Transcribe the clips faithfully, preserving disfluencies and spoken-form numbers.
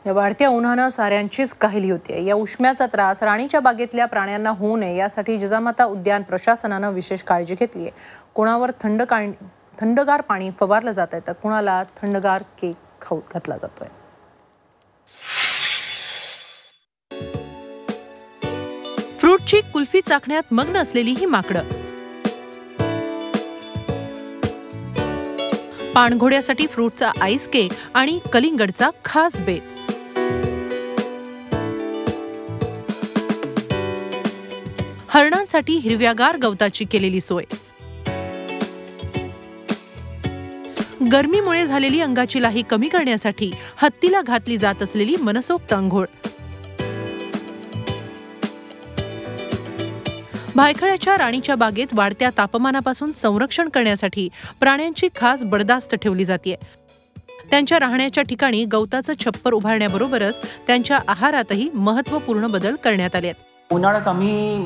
या वाढत्या उन्हानं साऱ्यांचीच काहिली होती। या उष्म्याचा त्रास राणीच्या बागेतल्या प्राण्यांना होऊ नये यासाठी जिजामाता उद्यान प्रशासनानं विशेष काळजी घेतली आहे। कोणावर थंड थंडगार पाणी फवारलं जात आहे तर कुणाला थंडगार केक खाऊ घातला जातोय। फ्रूटची कुल्फी चाखण्यात मग्न असलेली ही माकडं पाणघोड्यासाठी फ्रूटचा आईस केक आणि कलिंगडचा खास बेत। हरणांसाठी हिरव्यागार गवताची केलेली सोय। गरमीमुळे झालेली अंगाची लाही कमी करण्यासाठी हत्तीला घातली जात असलेली मनसोक्त अंघोळ। भायखळ्याच्या राणीच्या बागेत वाढत्या तापमानापासून संरक्षण करण्यासाठी प्राण्यांची खास बडदास्त ठेवली जाते। त्यांच्या राहण्याच्या ठिकाणी गवताचं छप्पर उभारण्याबरोबरच त्यांच्या आहारातही महत्त्वपूर्ण बदल करण्यात आले आहेत। उन्हाळ्यात आम्ही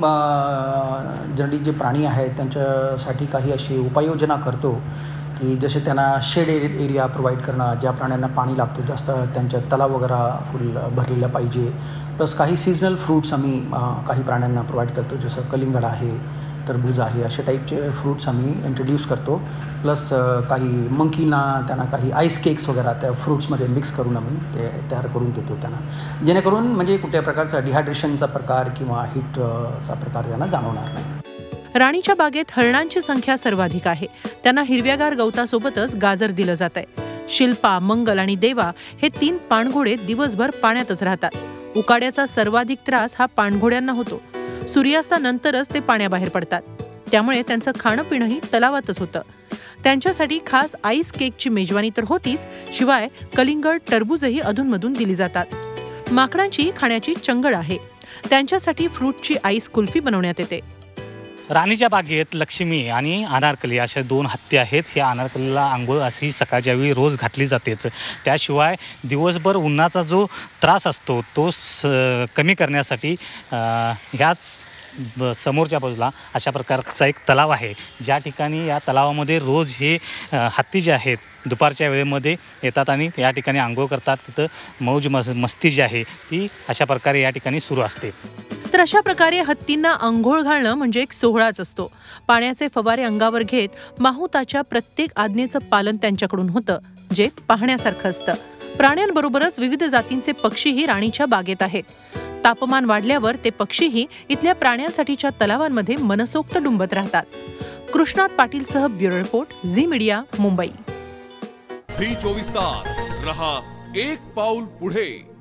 जनरली जे प्राणी आहेत त्यांच्यासाठी काही अशी उपाययोजना करतो की जसे त्यांना शेड एरिया प्रोव्हाइड करणं, ज्या प्राण्यांना पाणी लागतो जास्त त्यांच्या तलाव वगैरे फुल भरलेला पाहिजे। प्लस काही सीजनल फ्रूट्स आम्ही काही प्राण्यांना प्रोव्हाइड करतो, जसं कलिंगड आहे, टरबूज आहे, अशा टाईपचे फ्रूट्स आम्ही इंट्रोड्यूस करतो। प्लस काही मंकीना त्यांना काही आईस केक्स वगैरे त्या फ्रूट्समध्ये मिक्स करून आम्ही ते तयार करून देतो त्यांना, जेणेकरून म्हणजे कुठल्या प्रकारचा डिहायड्रेशनचा प्रकार किंवा हीटचा प्रकार त्यांना जाणवणार नाही। राणीच्या बागेत हरणांची संख्या सर्वाधिक आहे। त्यांना हिरव्यागार गवतासोबतच गाजर दिलं जात आहे। शिल्पा, मंगल आणि देवा हे तीन पाणघोडे दिवसभर पाण्यातच राहतात। उकाड्याचा सर्वाधिक त्रास हा पाणघोड्यांना होतो। सूर्यास्तानंतरच ते पाण्याबाहेर पडतात, त्यामुळे त्यांचं खाणं पिणंही तलावातच होतं। त्यांच्यासाठी खास आईस केकची मेजवानी तर होतीच, शिवाय कलिंगड, टरबूजही अधूनमधून दिली जातात। माकडांची खाण्याची चंगळ आहे, त्यांच्यासाठी फ्रूटची आईस कुल्फी बनवण्यात येते। राणीच्या बागेत लक्ष्मी आणि अनारकली अशा दोन हत्ती आहेत। ह्या अनारकलीला आंघोळ अशी सकाळच्या वेळी रोज घातली जातेच। त्याशिवाय दिवसभर उन्हाचा जो त्रास असतो तो स कमी करण्यासाठी ह्याच समोरच्या बाजूला अशा प्रकारचा एक तलाव आहे, ज्या ठिकाणी या तलावामध्ये रोज हे हत्ती जे आहेत दुपारच्या वेळेमध्ये येतात आणि या ठिकाणी आंघोळ करतात। तिथं मौज मस मस्ती जी आहे ती अशा प्रकारे या ठिकाणी सुरू असते। तर अशा प्रकारे हत्तींना अंघोळ घालणं म्हणजे एक सोहळाच असतो। पाण्याचे फवारे अंगावर घेत माहुताच्या प्रत्येक आज्ञेचं पालन त्यांच्याकडून होतं, जे पाहण्यासारखं असतं। प्राण्यांबरोबरच विविध जातींचे पक्षीही राणीच्या बागेत आहेत। तापमान वाढल्यावर ते पक्षीही इथल्या प्राण्यांसाठीच्या तलावांमध्ये मनसोक्त डुंबत राहतात। कृष्णात पाटीलसह bureau report, Zee media, Mumbai. Zee चोवीस तास रहा एक पाऊल पुढे।